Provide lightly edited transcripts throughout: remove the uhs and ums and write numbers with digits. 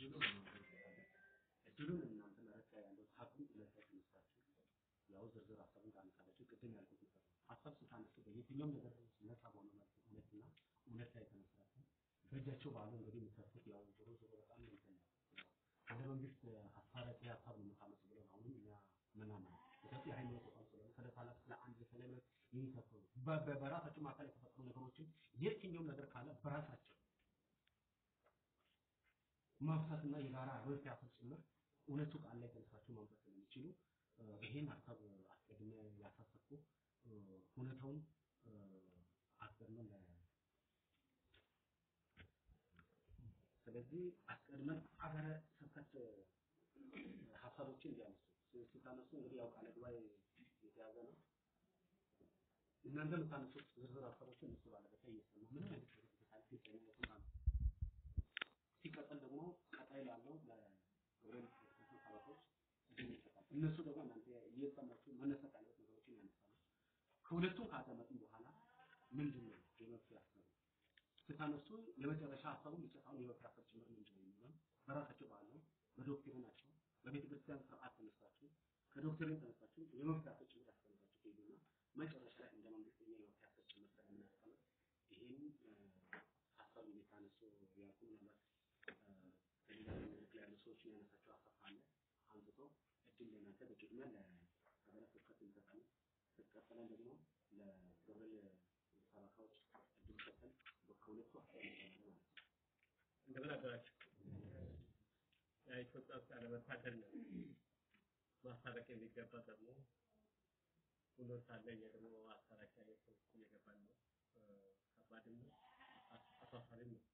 እድሉን እናንተ መረጃ ያለው ሀቁን ለሰጥ መስራችሁ ያው ዝርዝር ሀሳቡን ታነሳላችሁ ቅድም ያልኩት ነገር ሀሳብ ስታነሱ በየትኛውም ነገር ነፃ በሆነ መልኩ እውነትና እውነት ላይ ተመስራችሁ በእጃቸው ባለው እንግዲህ የምትሰጡት ያው ዞሮ ዞሮ በጣም እንትን ነው እንደ መንግስት አስታራቂ ሀሳብ ነው የምታመጡ ብለን አሁንም እኛ ምናምን ኢትዮጵያ ሃይማኖት ተቋም ስለሆነ ስለታላቅ ለአንድ ስለምን ይንሰፈሩ በራሳቸው ማካል የተፈጠሩ ነገሮችን የትኛውም ነገር ካለ በራሳቸው ማፍሳትና የጋራ ርዕስ ያፈጽምር እውነቱ ቃል ላይ ተነሳችሁ ማምጣት ስለሚችሉ ይሄን ሀሳብ አስቀድመ ያሳሰብኩ ሁኔታውን አስቀድመን ስለዚህ አስቀድመን አገረ ስብከት ሀሳቦችን እንዲያነሱ ሲታነሱ እንግዲህ ያው ቃለ ጉባኤ የተያዘ ነው እናንተ የምታነሱት ዝርዝር ሀሳቦችን እነሱ ባለበት እየሰማ ምን አይነት ታሪክ ተነሱ ማለት ሲቀጥል ደግሞ ቀጣይ ላለው ለወሬን ተሰጣጣዎች እነሱ ደግሞ እናንተ እየሰማችሁ መነሳት ያለበት ነገሮችን ያነሳሉ ከሁለቱም ካደመጥን በኋላ ምንድነው የመፍትሄ ሀሳቡ ስታነሱ የመጨረሻ ሀሳቡን ይጨታው የመፍትሄ ሀሳብ ጭምር ምንድነው የሚለው በራሳቸው ባለው በዶክትሪናቸው በቤተ ክርስቲያን ስርዓት ተነሳችሁ ከዶክትሪን ተነሳችሁ የመፍትሄ ሀሳብ ጭምር ያስቀምጣችሁ ከሄዱና መጨረሻ ላይ እንደ መንግስተኛ የመፍትሄ ሀሳብ ጭምር ስለምናስቀምጥ ይሄን ሀሳብ እየታነሱ ያቁም ነበር ያሉ ሰዎች ያነሳቸው ሀሳብ አለ አንስቶ እድል ለናንተ በቅድሚያ ለሀገረ ስብከት እንሰጣለን ተቀጥለን ደግሞ ለገብርኤል ሰባካዎች እድል ሰጠን በከሁለቱ አስተያየት እንደምን አደራችሁ የኢትዮጵያ ውስጥ አለመታደል ነው ማስታረቅ የሚገባ ደግሞ ሁሉ ታለኝ ደግሞ አስታራቂ አይነት እየገባን ነው ከባድም ነው አሳፋሪም ነው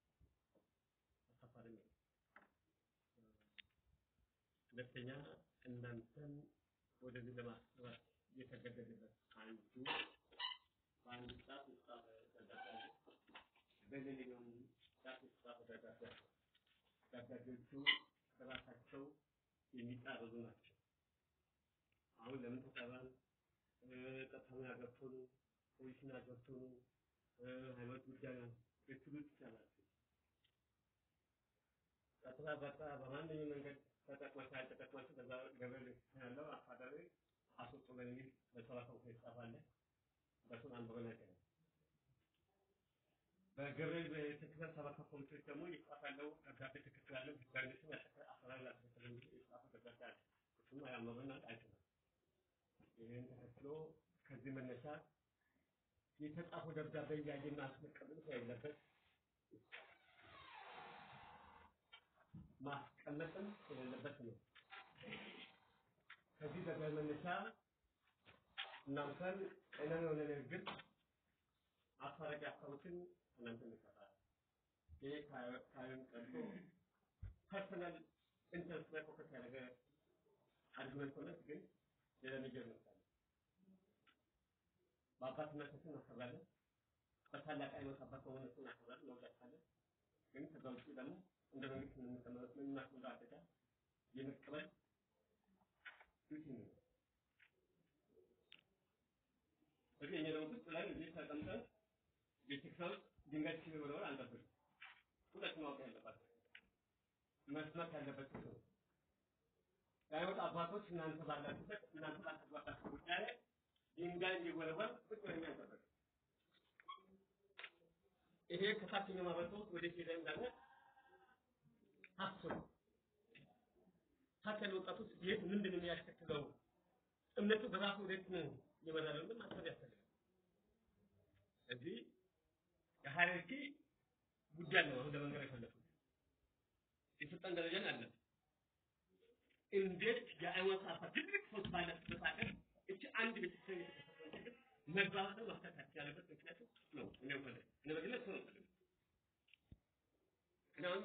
ሁለተኛ እናንተን ወደዚህ ለማስጠራት የተገደደበት አንዱ በአንድ ሰዓት ውስጥ ተደረገ በሌላኛው ሰዓት ውስጥ ተደረገ ተደረገቹ በራሳቸው የሚጣረዙ ናቸው አሁን ለምን ተጣራን ተጣጣሙ ያገፈሉ ፖሊስና ያገፈሉ ሃይማኖት ጉዳይ በትሉት ይቻላል ተጣጣ በማንኛውም መንገድ ተጠቅማችሁ በዛ ገበል ያለው አፋዳሪ አስወጡ በሚል በሰላሳው ይጻፋል በሱን አንበበናከ በገበል በተከታታይ ሰባካ ኮሚቴዎች ደግሞ ይጻፋለው ደብዳቤ ተከታታለው ዲዛይነሽን አሰራር ያስተካክላል ይጻፋ ደብዳቤ እሱም ያመበና አይተናል ይሄን ተከትሎ ከዚህ መነሻ የተጻፈው ደብዳቤ ያየና አስመቀበል ያለበት ማስቀመጥም ስለሌለበት ነው ከዚህ ደብዳቤ መነሻ እናንተን እነን የሆነ ነገር አፋራቂ ሀሳቦችን እናንተን ይፈታል ይሄ ካዩን ቀርቶ ፐርሰናል ኢንተረስት ላይ ፎከስ ያደረገ አርጉመንት ሆነ ግን የነገር ነው በአባትነታችን እናከብራለን በታላቅ አይነት አባት በሆነችን እናከብራለን እንወዳለን ግን ከዛውጭ ደግሞ እንደ መንግስት የምንቀመጥ ምን እናስመጣ የመቀበል ዱቲ ነው እዚህ የኛው ውስጥ ላይ እዚህ ተቀምጠን ቤተክርስቲያን ድንጋይ ሲበረው አንደበት ሁለት ማወቅ ያለባቸው መስማት ያለበት ነው ያዩት አባቶች እናንተ ባላችሁበት እናንተ ባላችሁበት ጉዳይ ድንጋይ ይወረወር ቁጭ ብለን አንደበት ይሄ ከታችኛው ማበረታው ወደ ሄደ እንዳለ አስቡ ታከለ ወጣቶች የት ምንድነው የሚያስከትለው እምነቱ በራሱ ወዴት ነው የመረረው ማሰብ ያስፈልጋል እዚህ የሃይራርኪ ጉዳይ ነው አሁን ለመንገር የፈለኩት የስልጣን ደረጃ አለ እንዴት የአይወት አፋ ትልቅ ፎት ባለበት ሀገር እቺ አንድ ቤተሰብ የተሰጠው መግባባት ማስተካከል ያለበት ምክንያት ነው እኔው ፈለ እኔ በግለት ነው እናውን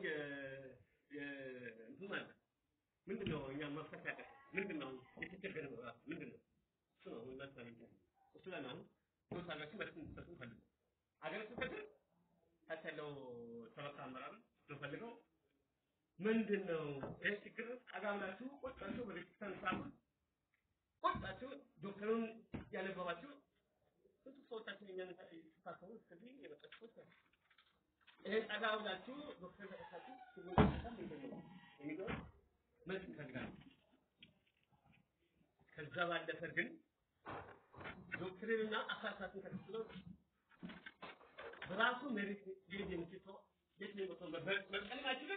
እንትን ማለት ምንድነው እኛ ማስተካከል ያለበት ምንድነው የተቸገረ ነው ምንድነው እሱ ነው እናስተካክል እሱ ላይ ነው ዶሳላችሁ በስንት ፈልጉ አገር ስብከት ታተለው ተወካ አመራር ተፈልገው ምንድነው ይሄ ችግር አጋብላችሁ ቆጣችሁ በቤተክርስቲያን ሳይሆን ቆጣችሁ ዶክተሩን ያለባባችሁ ስንት ሰዎቻችን እኛን ተፋሰው ስለዚህ የበቀጥኩት ይሄ ጠጋውላችሁ ዶክተር ተከታችሁ ሲወጣም ይገኛል የሚለው መልስ ይፈልጋል ከዛ ባለፈ ግን ዶክተርና አሳሳቱን ተከትሎ በራሱ መሬት የሚሰጠው የት ነው መቀሌማችሁ